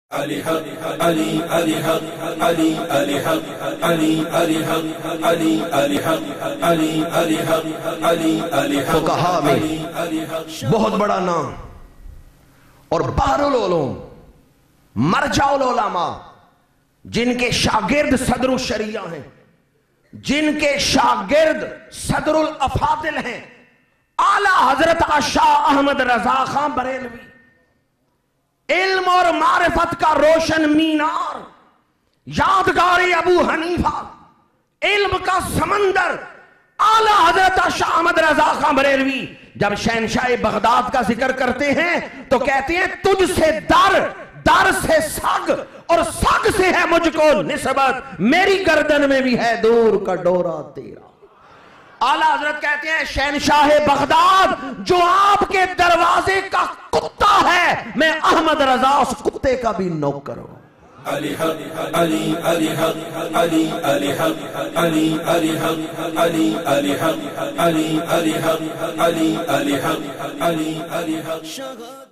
علی حق علی علی حق علی علی حق علی علی حق علی علی حق علی علی حق علی علی حق فقہا میں بہت بڑا نام اور بحر العلوم مرجع العلماء، جن کے شاگرد صدر الشریعہ ہیں، جن کے شاگرد صدر الافاضل ہیں، اعلیٰ حضرت شاہ احمد رضا خان بریلوی، علم اور معرفت کا روشن مینار، یادگاری ابو حنیفہ، علم کا سمندر، اعلیٰ حضرت شاہ احمد رضا خان بریلوی جب شہنشاہ بغداد کا ذکر کرتے ہیں تو کہتے ہیں تجھ سے در سے سگ اور سگ سے ہے مجھ کو نسبت، میری گردن میں بھی ہے دور کا ڈورا تیرا۔ اعلیٰ حضرت کہتے ہیں شہنشاہ بغداد جو آپ کے دروازے کا کتا ہے، میں احمد رضا اس کتے کا بھی نوکر ہوں۔ علی حق علی علی حق علی علی حق علی علی حق علی علی حق علی علی حق علی علی حق علی علی حق